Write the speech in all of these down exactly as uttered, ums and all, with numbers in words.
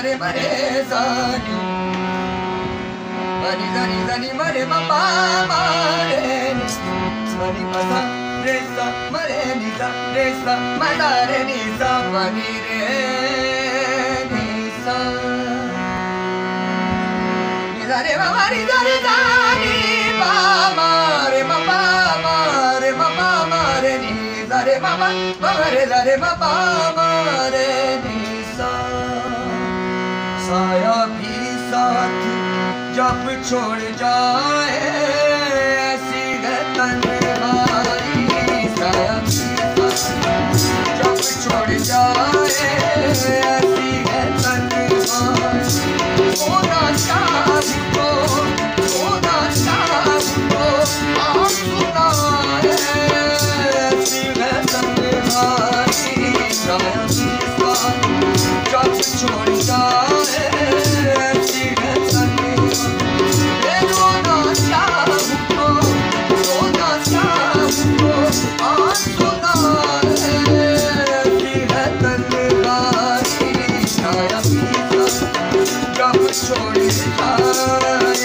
re ma re sa ni ma ni sa ni sa ni ma re ma pa ma re ni ma ni pa sa re sa ma re ni sa re sa ma da re ni sa ma ni re ni sa ni sa re ma ma ni sa re sa ni pa ma re ma pa ma re ma pa ma re ni sa re ma ma ma re sa re ma pa ma re ni सा साया भी साथ जब छोड़ जाए ऐसी है तन्हाई साया भी साथ जब छोड़ जाए ऐसी है तन्हाई होना चाहूँ तो होना चाहूँ तो आप सुनाए ऐसी है तन्हाई साया भी साथ जब छोड़ जाए ऐसी है तन्हाई रोना चाहूँ तो रोना चाहूँ तो आज सुनाए ऐसी है तन्हाई छाया पीता जब छोड़ जाए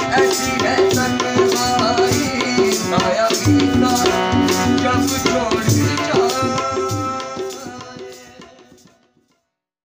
जब छोड़